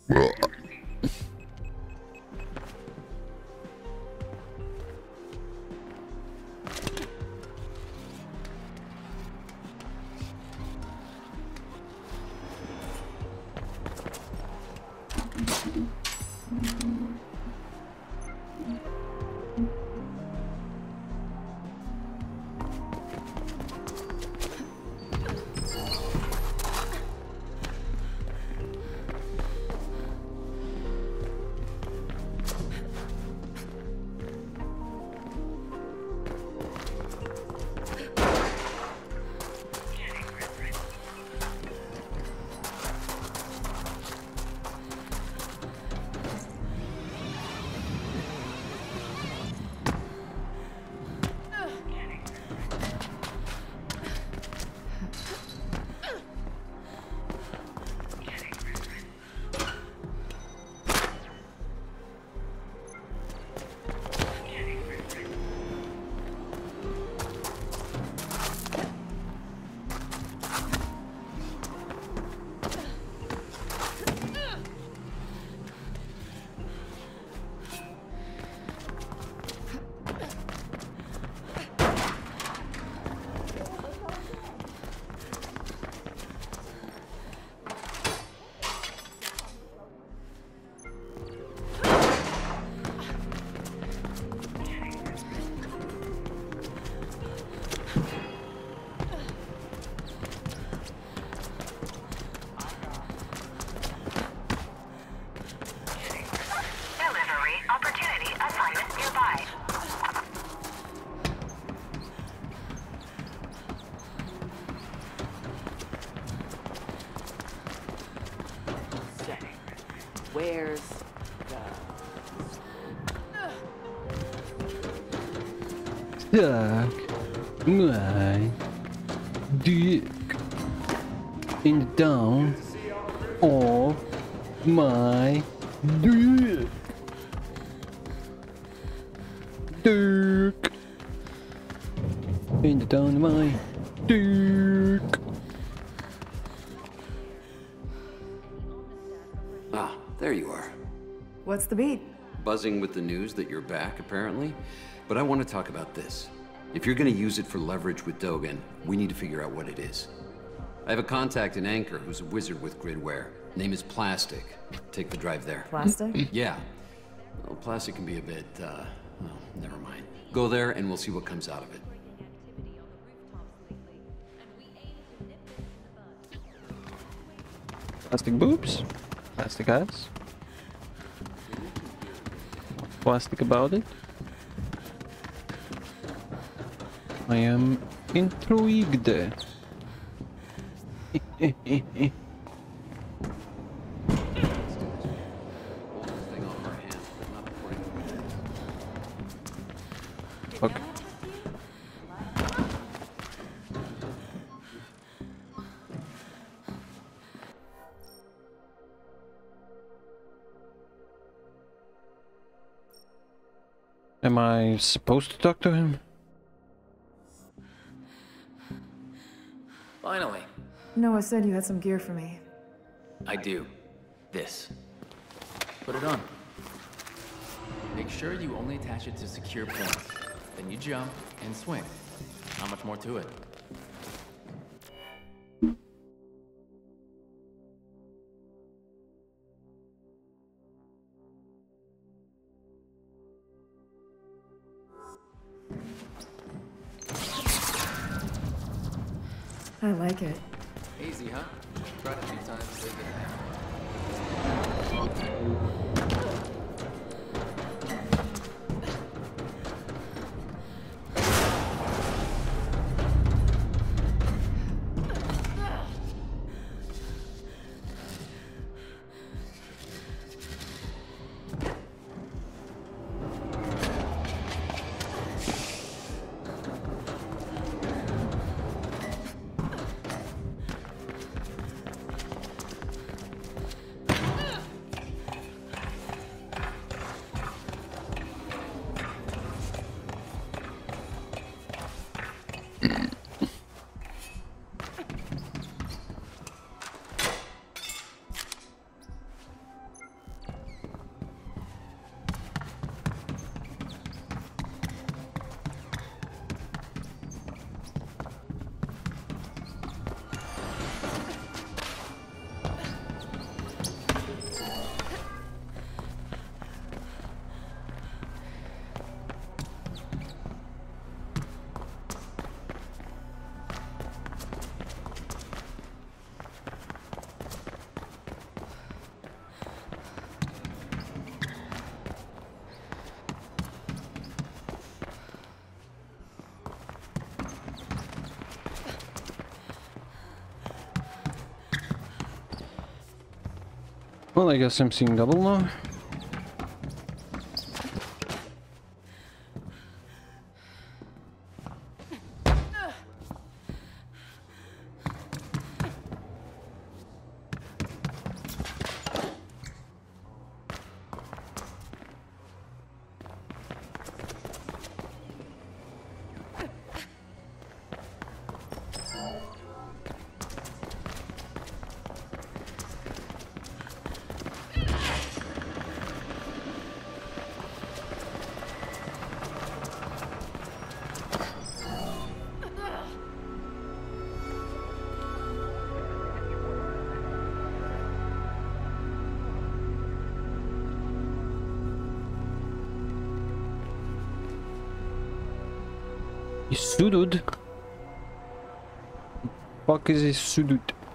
Where's Suck my dick in the down of my dick. Dick in the down of my dick. Ah, there you are. What's the beat? Buzzing with the news that you're back, apparently. But I want to talk about this. If you're going to use it for leverage with Dogen, we need to figure out what it is. I have a contact in Anchor who's a wizard with gridware. Name is Plastic. Take the drive there. Plastic? Yeah. Well, Plastic can be a bit, well, never mind. Go there and we'll see what comes out of it. Plastic boobs, plastic ass. Plastic about it. I am intrigued. Fuck. Am I supposed to talk to him? Finally. Noah said you had some gear for me. I do. This. Put it on. Make sure you only attach it to secure points. Then you jump and swing. Not much more to it. I like it. Easy, huh? Tried a few times, they get it. Well, I guess I'm seeing double now. He's sudud. Fuck is he sudud?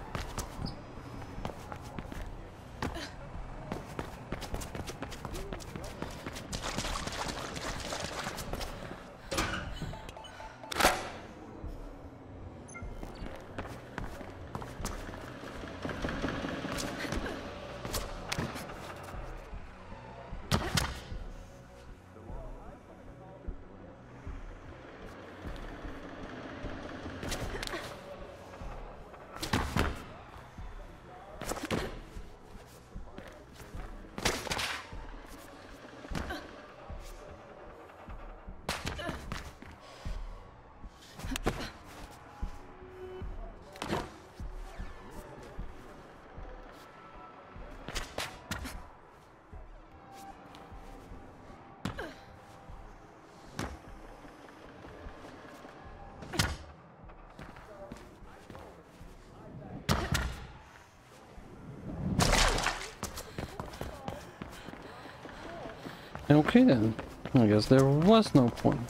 Okay then, I guess there was no point.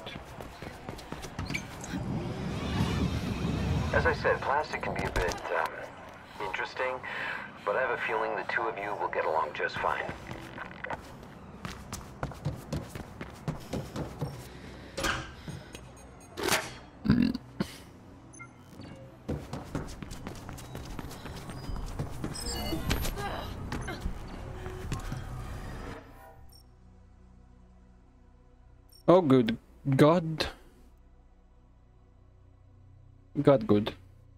As I said, plastic can be a bit, interesting, but I have a feeling the two of you will get along just fine. Oh good God. God good.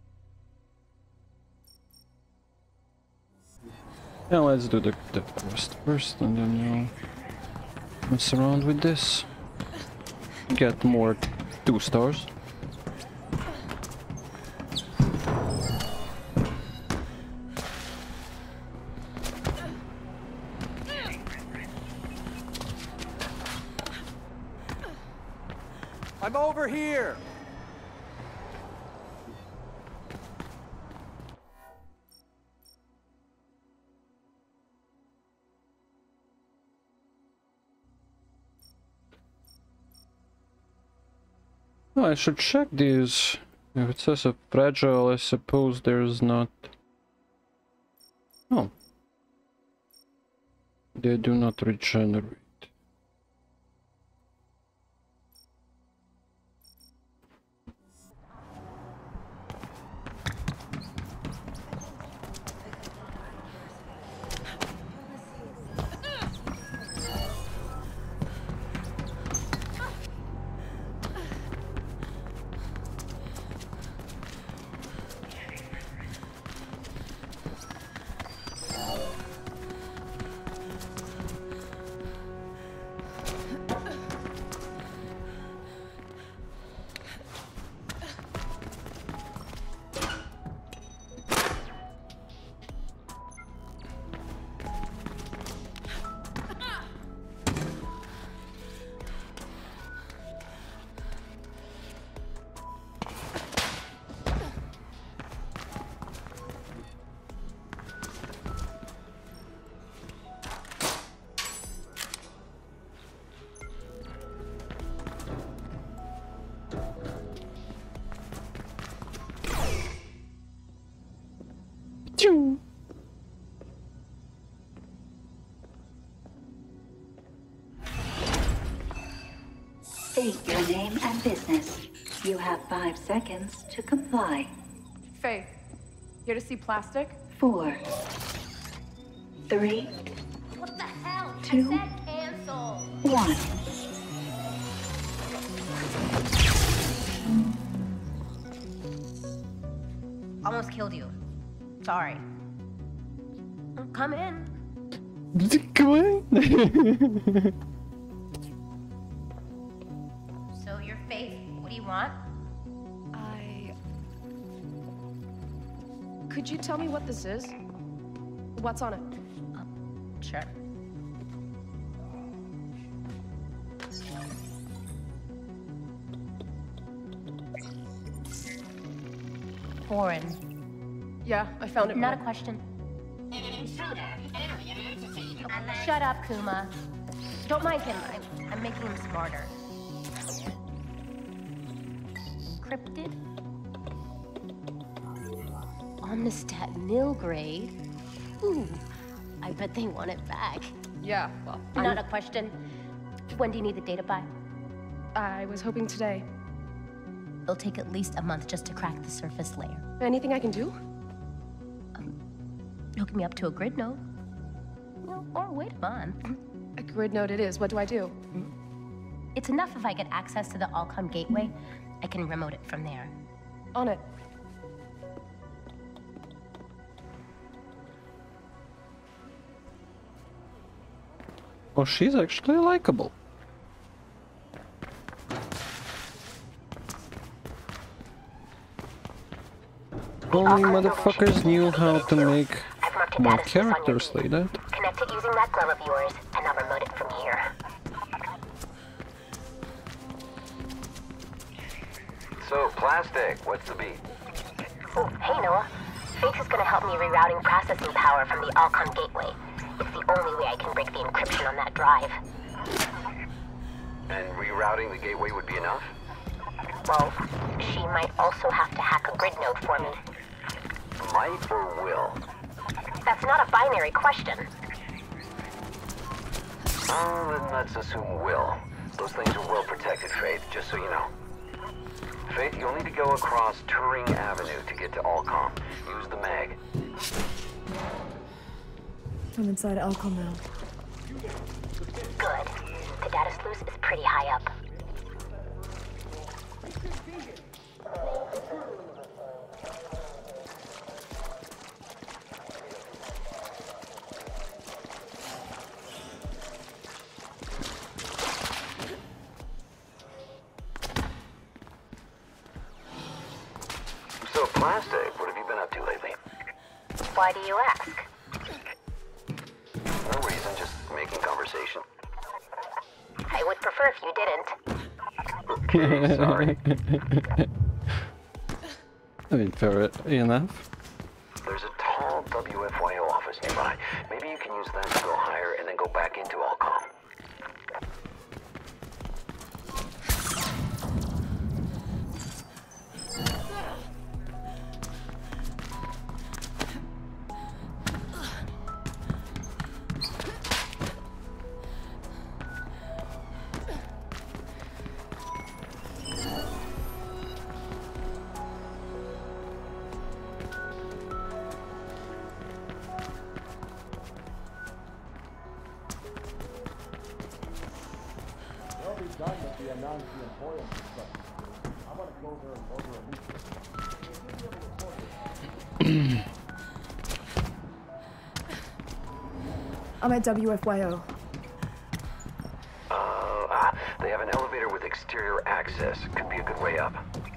Yeah, let's do the quest first and then we'll mess around with this. Get more 2 stars. I'm over here! Oh, I should check these. If it says a fragile, I suppose there's not. Oh. They do not regenerate. State your name and business. You have 5 seconds to comply. Faith, here to see plastic? 4, 3, What the hell? 2, I said cancel. 1. Almost killed you. Sorry. Come in. Come on. So your faith. What do you want? Could you tell me what this is? What's on it? Sure. Foreign. Yeah, I found it. Not a question. Shut up, Kuma. Don't mind him. I'm making him smarter. Cryptid? Omnistat nil grade? Ooh, I bet they want it back. Yeah, well, Not a question. When do you need the data by? I was hoping today. It'll take at least a month just to crack the surface layer. Anything I can do? Hook me up to a grid node. Well, or wait a month. A grid node it is. What do I do? It's enough if I get access to the Allcom gateway. I can remote it from there. On it. Oh, she's actually likable. Only motherfuckers knew how to make more characters like that. Connect it using that glove of yours, and I'll remote it from here. So, Plastic, what's the beat? Oh, hey Noah. Faith is gonna help me rerouting processing power from the Allcom gateway. It's the only way I can break the encryption on that drive. And rerouting the gateway would be enough? Well, she might also have to hack a grid node for me. Might or will? That's not a binary question. Oh, then let's assume will. Those things are well protected, Faith, just so you know. Faith, you'll need to go across Turing Avenue to get to Allcom. Use the mag. I'm inside Alcom now. Good. The data sluice is pretty high up. So, Plastic, what have you been up to lately? Why do you ask? No reason, just making conversation. I would prefer if you didn't. Okay, sorry. I mean, fair enough. There's a tall WFYO office nearby. Maybe you can use that to go higher and then go back into Allcom. I'm at WFYO. They have an elevator with exterior access. Could be a good way up.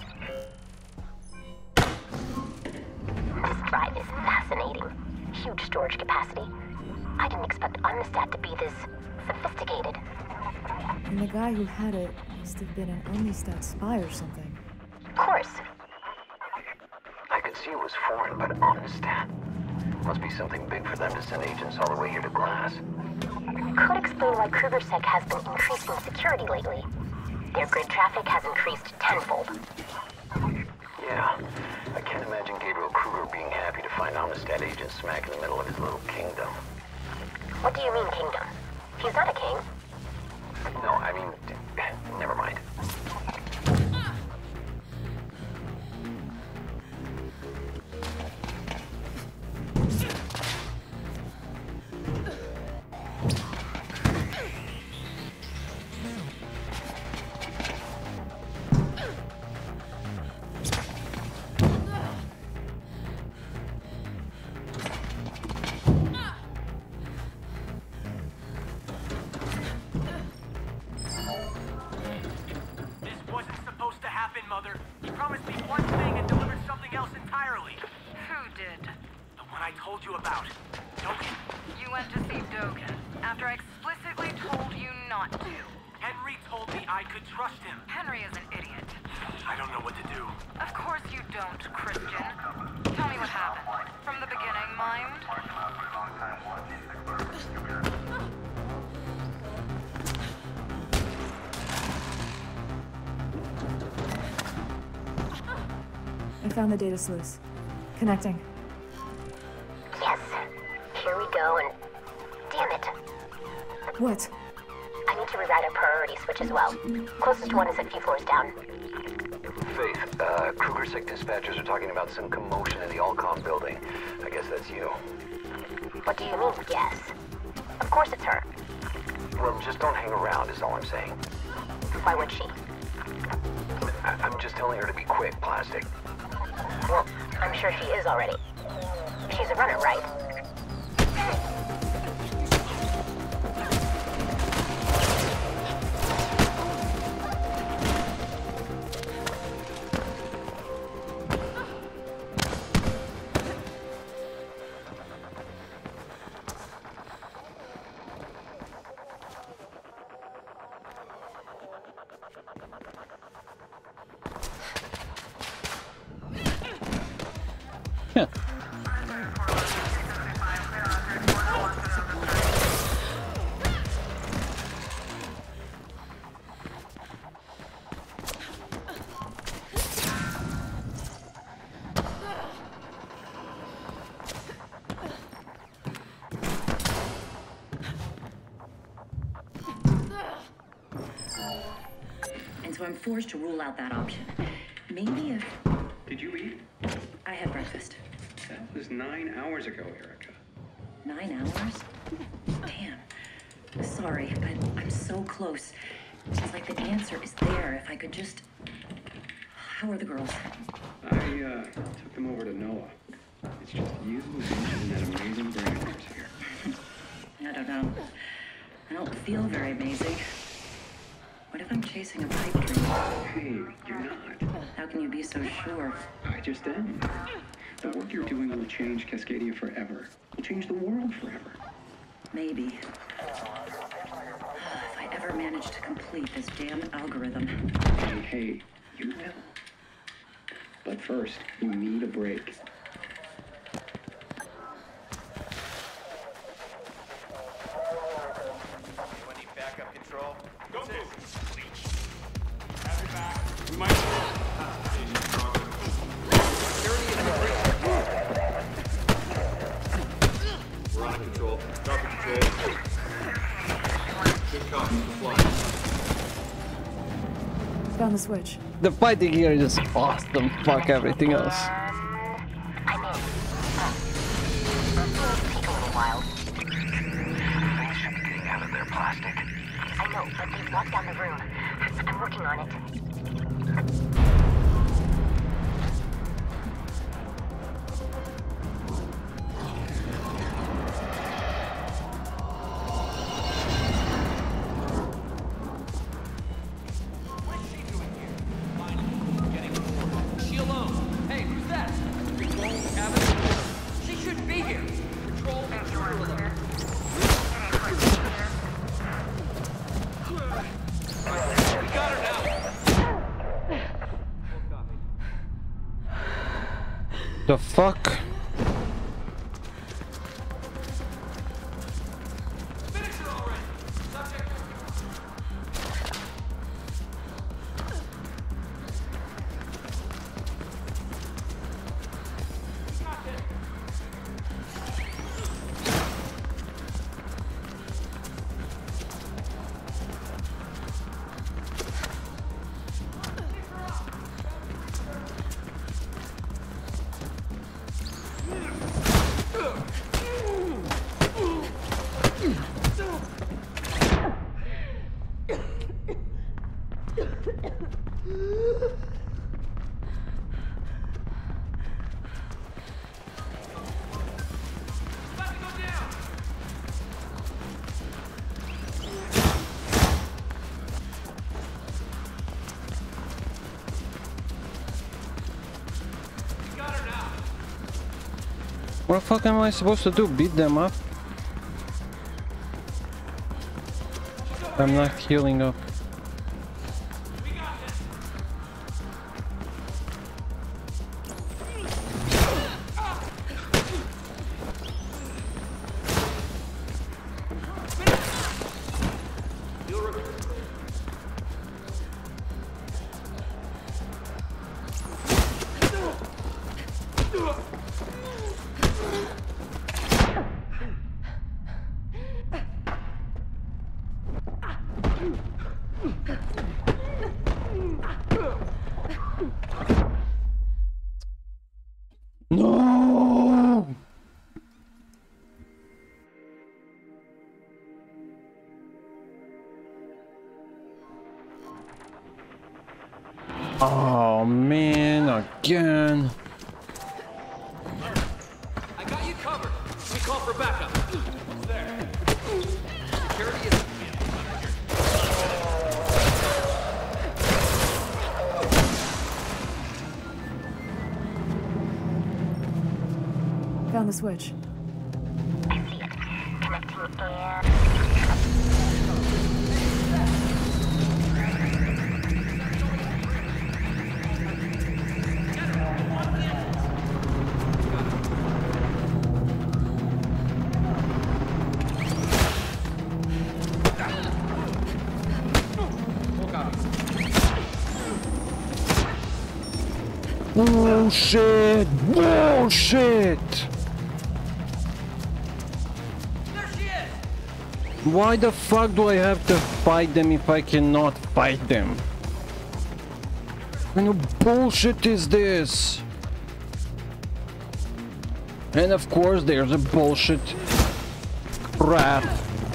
This drive is fascinating. Huge storage capacity. I didn't expect Omnistat to be this sophisticated. And the guy who had it must have been an Omnistat spy or something. Of course. I could see it was foreign, but Omnistat. Must be something big for them to send agents all the way here to Glass. Could explain why KrugerSec has been increasing security lately. Their grid traffic has increased tenfold. Yeah, I can't imagine Gabriel Kruger being happy to find Omnistat agents smack in the middle of his little kingdom. What do you mean, kingdom? He's not a king. No, I mean, never mind. Dogen. You went to see Dogen after I explicitly told you not to. Henry told me I could trust him. Henry is an idiot. I don't know what to do. Of course you don't, Christian. Tell me what happened. From the beginning, mind? I found the data sluice. Connecting. Yes. Here we go, and damn it. What? I need to rewrite our priority switch as well. Closest one is a few floors down. Faith, Kruger-Sec dispatchers are talking about some commotion in the Allcom building. I guess that's you. What do you mean, yes? Of course it's her. Well, just don't hang around is all I'm saying. Why would she? I'm just telling her to be quick, Plastic. Well, I'm sure she is already. She's a runner, right? Yeah. And so I'm forced to rule out that option. Maybe if... Did you eat? I had breakfast. That was 9 hours ago, Erica. 9 hours? Damn. Sorry, but I'm so close. It's like the answer is there if I could just... How are the girls? I took them over to Noah. It's just you and that amazing brain of yours here. I don't know. I don't feel very amazing. What if I'm chasing a pipe dream? Hey, you're not. How can you be so sure? I just am. The work you're doing will change Cascadia forever. Will change the world forever. Maybe. If I ever manage to complete this damn algorithm. Hey, you will. But first, you need a break. Anyone need backup control? Go move. Have your back. We might. We're on control. Copy control. Good copy. Fly. Found the switch. The fighting here is awesome. Fuck everything else. I'm in. Take a little while. Things should be getting out of there, Plastic. I know, but they've locked down the room. I'm working on it. The fuck? What the fuck am I supposed to do? Beat them up? I'm not healing up. No! Oh man, again. I got you covered. We call for backup. It's there. Security is... Found the switch. I see it. Connecting air. Bullshit! Bullshit! Why the fuck do I have to fight them if I cannot fight them? What kind of bullshit is this? And of course there's a bullshit crap.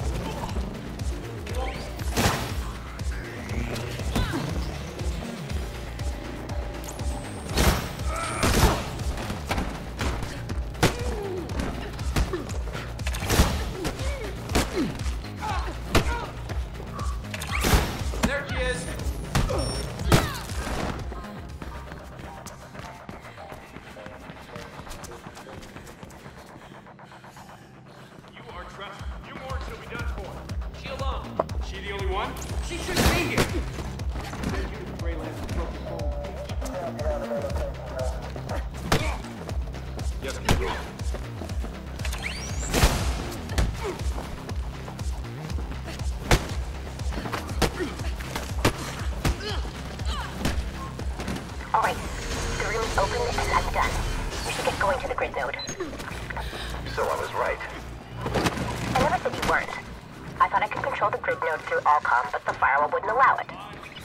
Alright, the room is open and I'm done. We should get going to the grid node. So I was right. I never said you weren't. I thought I could control the grid node through Allcom, but the firewall wouldn't allow it.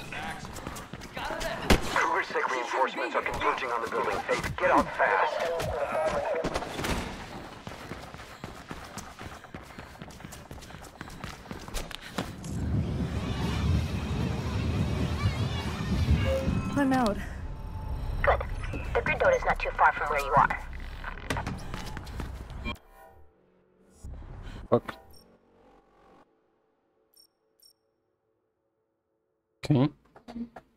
Kruger-Sec reinforcements are converging on the building. Faith, get out fast. I'm out. Good. The grid node is not too far from where you are. Fuck. Okay.